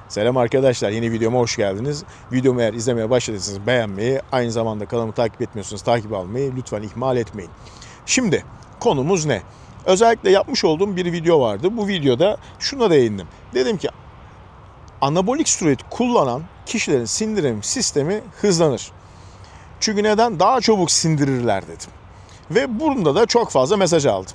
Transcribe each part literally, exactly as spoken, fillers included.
Selam arkadaşlar, yeni videoma hoş geldiniz. Videomu eğer izlemeye başladıysanız beğenmeyi, aynı zamanda kanalımı takip etmiyorsanız takip almayı lütfen ihmal etmeyin. Şimdi konumuz ne? Özellikle yapmış olduğum bir video vardı. Bu videoda şuna değindim. Dedim ki anabolik steroid kullanan kişilerin sindirim sistemi hızlanır. Çünkü neden? Daha çabuk sindirirler dedim. Ve bunda da çok fazla mesaj aldım.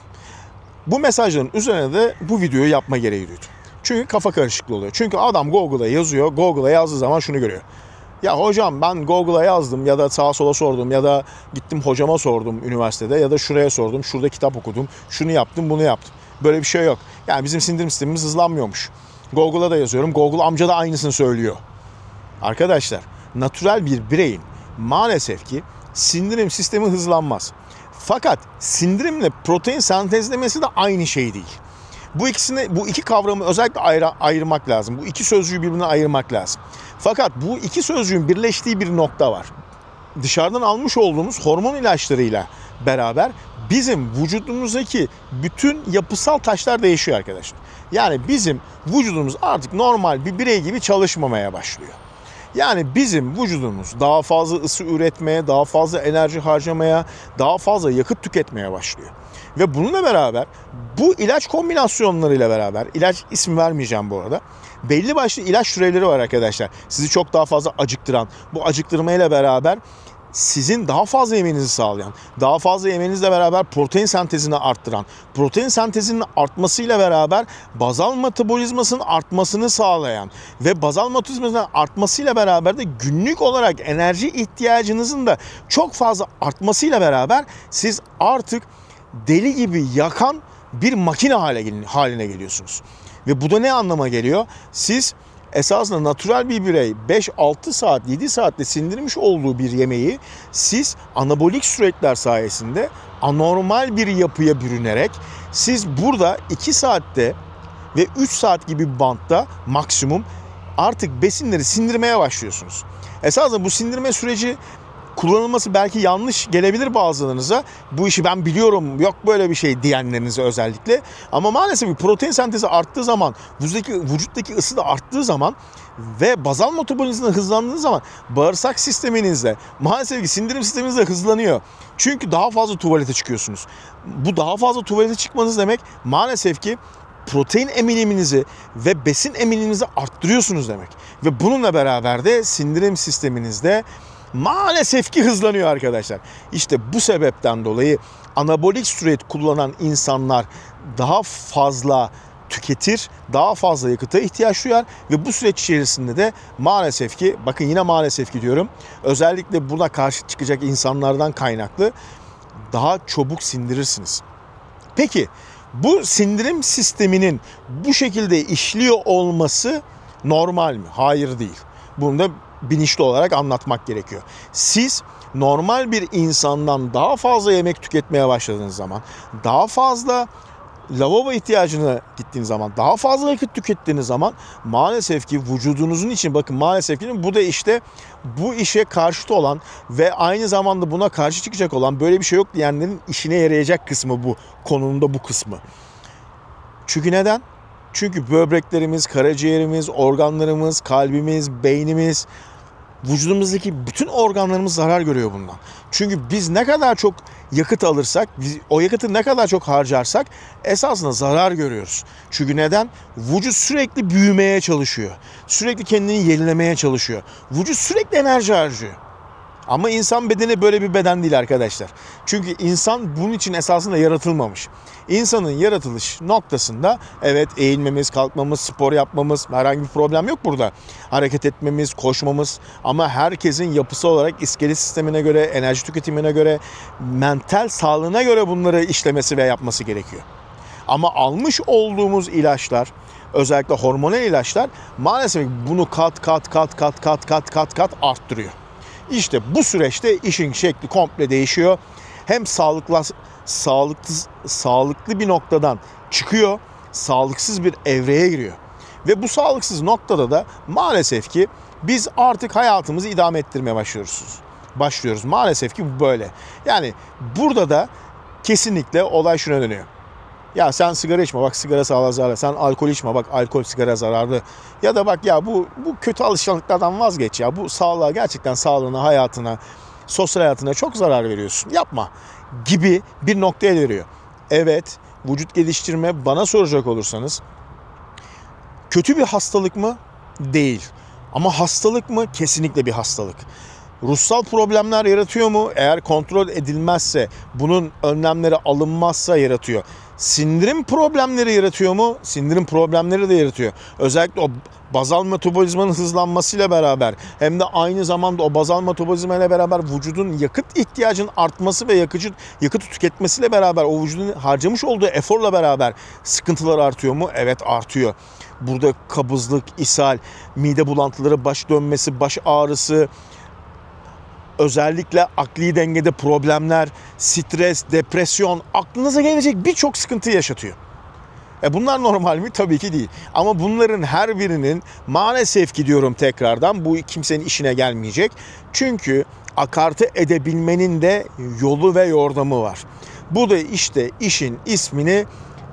Bu mesajların üzerine de bu videoyu yapma gereği duydum. Çünkü kafa karışıklığı oluyor. Çünkü adam Google'a yazıyor. Google'a yazdığı zaman şunu görüyor. Ya hocam ben Google'a yazdım ya da sağa sola sordum ya da gittim hocama sordum üniversitede ya da şuraya sordum. Şurada kitap okudum. Şunu yaptım, bunu yaptım. Böyle bir şey yok. Yani bizim sindirim sistemimiz hızlanmıyormuş. Google'a da yazıyorum. Google amca da aynısını söylüyor. Arkadaşlar, natürel bir bireyin maalesef ki sindirim sistemi hızlanmaz. Fakat sindirimle protein sentezlemesi de aynı şey değil. Bu ikisini, bu iki kavramı özellikle ayır, ayırmak lazım. Bu iki sözcüğü birbirine ayırmak lazım. Fakat bu iki sözcüğün birleştiği bir nokta var. Dışarıdan almış olduğumuz hormon ilaçlarıyla beraber bizim vücudumuzdaki bütün yapısal taşlar değişiyor arkadaşlar. Yani bizim vücudumuz artık normal bir birey gibi çalışmamaya başlıyor. Yani bizim vücudumuz daha fazla ısı üretmeye, daha fazla enerji harcamaya, daha fazla yakıt tüketmeye başlıyor. Ve bununla beraber bu ilaç kombinasyonlarıyla beraber, ilaç ismi vermeyeceğim bu arada, belli başlı ilaç türevleri var arkadaşlar. Sizi çok daha fazla acıktıran, bu acıktırmayla beraber sizin daha fazla yemenizi sağlayan, daha fazla yemenizle beraber protein sentezini arttıran, protein sentezinin artmasıyla beraber bazal metabolizmasının artmasını sağlayan ve bazal metabolizmasının artmasıyla beraber de günlük olarak enerji ihtiyacınızın da çok fazla artmasıyla beraber siz artık deli gibi yakan bir makine haline geliyorsunuz. Ve bu da ne anlama geliyor? Siz esasında natürel bir birey beş altı saat, yedi saatte sindirmiş olduğu bir yemeği siz anabolik steroidler sayesinde anormal bir yapıya bürünerek siz burada iki saatte ve üç saat gibi bir bantta maksimum artık besinleri sindirmeye başlıyorsunuz. Esasında bu sindirme süreci kullanılması belki yanlış gelebilir bazılarınıza. Bu işi ben biliyorum, yok böyle bir şey diyenlerinize özellikle. Ama maalesef bir protein sentezi arttığı zaman, vücuttaki, vücuttaki ısı da arttığı zaman ve bazal metabolizma hızlandığı zaman bağırsak sisteminizde, maalesef ki sindirim sisteminiz de hızlanıyor. Çünkü daha fazla tuvalete çıkıyorsunuz. Bu daha fazla tuvalete çıkmanız demek maalesef ki protein emiliminizi ve besin emiliminizi arttırıyorsunuz demek. Ve bununla beraber de sindirim sisteminizde maalesef ki hızlanıyor arkadaşlar. İşte bu sebepten dolayı anabolik steroid kullanan insanlar daha fazla tüketir, daha fazla yakıta ihtiyaç duyar ve bu süreç içerisinde de maalesef ki, bakın yine maalesef ki diyorum, özellikle buna karşı çıkacak insanlardan kaynaklı daha çabuk sindirirsiniz. Peki bu sindirim sisteminin bu şekilde işliyor olması normal mi? Hayır değil. Bunu da bilinçli olarak anlatmak gerekiyor. Siz normal bir insandan daha fazla yemek tüketmeye başladığınız zaman, daha fazla lavabo ihtiyacına gittiğiniz zaman, daha fazla yakıt tükettiğiniz zaman maalesef ki vücudunuzun için, bakın maalesef ki bu da işte bu işe karşıt olan ve aynı zamanda buna karşı çıkacak olan, böyle bir şey yok diyenlerin işine yarayacak kısmı bu, konunun da bu kısmı. Çünkü neden? Çünkü böbreklerimiz, karaciğerimiz, organlarımız, kalbimiz, beynimiz, vücudumuzdaki bütün organlarımız zarar görüyor bundan. Çünkü biz ne kadar çok yakıt alırsak, biz o yakıtı ne kadar çok harcarsak esasında zarar görüyoruz. Çünkü neden? Vücut sürekli büyümeye çalışıyor. Sürekli kendini yenilemeye çalışıyor. Vücut sürekli enerji harcıyor. Ama insan bedeni böyle bir beden değil arkadaşlar. Çünkü insan bunun için esasında yaratılmamış. İnsanın yaratılış noktasında evet eğilmemiz, kalkmamız, spor yapmamız, herhangi bir problem yok burada. Hareket etmemiz, koşmamız, ama herkesin yapısı olarak iskelet sistemine göre, enerji tüketimine göre, mental sağlığına göre bunları işlemesi ve yapması gerekiyor. Ama almış olduğumuz ilaçlar, özellikle hormonal ilaçlar maalesef bunu kat kat kat kat kat kat kat kat arttırıyor. İşte bu süreçte işin şekli komple değişiyor. Hem sağlıklı, sağlıklı, sağlıklı bir noktadan çıkıyor, sağlıksız bir evreye giriyor. Ve bu sağlıksız noktada da maalesef ki biz artık hayatımızı idame ettirmeye başlıyoruz. Başlıyoruz. Maalesef ki bu böyle. Yani burada da kesinlikle olay şuna dönüyor. Ya sen sigara içme, bak sigara sağlığa zararlı. Sen alkol içme, bak alkol sigara zararlı. Ya da bak ya bu bu kötü alışkanlıklardan vazgeç ya. Bu sağlığa, gerçekten sağlığına, hayatına, sosyal hayatına çok zarar veriyorsun. Yapma gibi bir noktaya veriyor. Evet, vücut geliştirme bana soracak olursanız kötü bir hastalık mı? Değil. Ama hastalık mı? Kesinlikle bir hastalık. Ruhsal problemler yaratıyor mu? Eğer kontrol edilmezse, bunun önlemleri alınmazsa yaratıyor. Sindirim problemleri yaratıyor mu? Sindirim problemleri de yaratıyor. Özellikle o bazal metabolizmanın hızlanmasıyla beraber, hem de aynı zamanda o bazal metabolizma ile beraber vücudun yakıt ihtiyacının artması ve yakıcı, yakıtı tüketmesiyle beraber, o vücudun harcamış olduğu eforla beraber sıkıntılar artıyor mu? Evet, artıyor. Burada kabızlık, ishal, mide bulantıları, baş dönmesi, baş ağrısı, özellikle akli dengede problemler, stres, depresyon, aklınıza gelecek birçok sıkıntı yaşatıyor. E bunlar normal mi? Tabii ki değil. Ama bunların her birinin, maalesef ki diyorum tekrardan, bu kimsenin işine gelmeyecek. Çünkü akarte edebilmenin de yolu ve yordamı var. Bu da işte işin ismini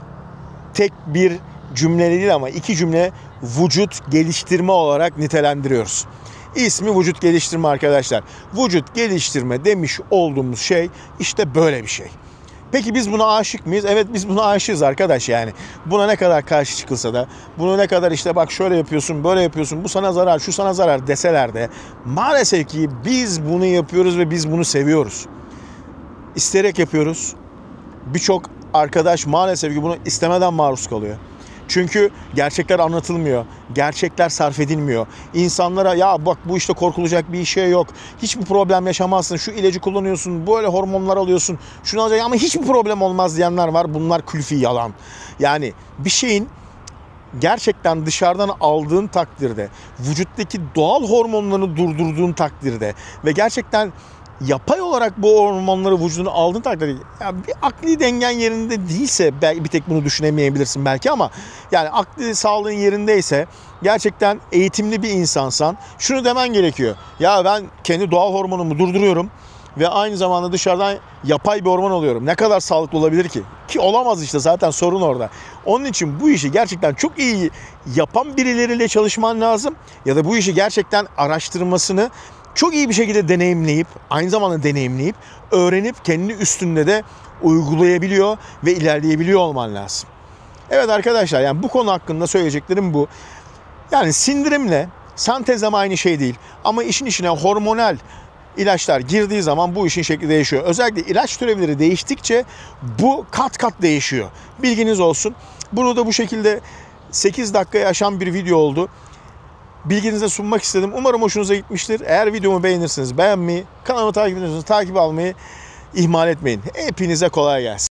tek bir cümle değil ama iki cümle vücut geliştirme olarak nitelendiriyoruz. İsmi vücut geliştirme arkadaşlar. Vücut geliştirme demiş olduğumuz şey işte böyle bir şey. Peki biz buna aşık mıyız? Evet, biz buna aşığız arkadaş yani. Buna ne kadar karşı çıkılsa da, bunu ne kadar işte bak şöyle yapıyorsun, böyle yapıyorsun, bu sana zarar, şu sana zarar deseler de maalesef ki biz bunu yapıyoruz ve biz bunu seviyoruz. İsteyerek yapıyoruz. Birçok arkadaş maalesef ki bunu istemeden maruz kalıyor. Çünkü gerçekler anlatılmıyor. Gerçekler sarf edilmiyor. İnsanlara ya bak bu işte korkulacak bir şey yok. Hiçbir problem yaşamazsın. Şu ilacı kullanıyorsun. Böyle hormonlar alıyorsun. Şunu alacaksın ama hiçbir problem olmaz diyenler var. Bunlar külfi yalan. Yani bir şeyin gerçekten dışarıdan aldığın takdirde, vücuttaki doğal hormonlarını durdurduğun takdirde ve gerçekten yapay olarak bu hormonları vücuduna aldığın takdirde, yani bir akli dengen yerinde değilse belki bir tek bunu düşünemeyebilirsin belki, ama yani akli sağlığın yerindeyse, gerçekten eğitimli bir insansan şunu demen gerekiyor. Ya ben kendi doğal hormonumu durduruyorum ve aynı zamanda dışarıdan yapay bir hormon alıyorum. Ne kadar sağlıklı olabilir ki? Ki olamaz işte, zaten sorun orada. Onun için bu işi gerçekten çok iyi yapan birileriyle çalışman lazım. Ya da bu işi gerçekten araştırmasını çok iyi bir şekilde deneyimleyip, aynı zamanda deneyimleyip, öğrenip kendi üstünde de uygulayabiliyor ve ilerleyebiliyor olman lazım. Evet arkadaşlar, yani bu konu hakkında söyleyeceklerim bu. Yani sindirimle sentezleme aynı şey değil. Ama işin içine hormonal ilaçlar girdiği zaman bu işin şekli değişiyor. Özellikle ilaç türevleri değiştikçe bu kat kat değişiyor. Bilginiz olsun. Bunu da bu şekilde sekiz dakikaya aşan bir video oldu. Bilginize sunmak istedim. Umarım hoşunuza gitmiştir. Eğer videomu beğenirseniz beğenmeyi, kanalımı takip ediyorsanız takip almayı ihmal etmeyin. Hepinize kolay gelsin.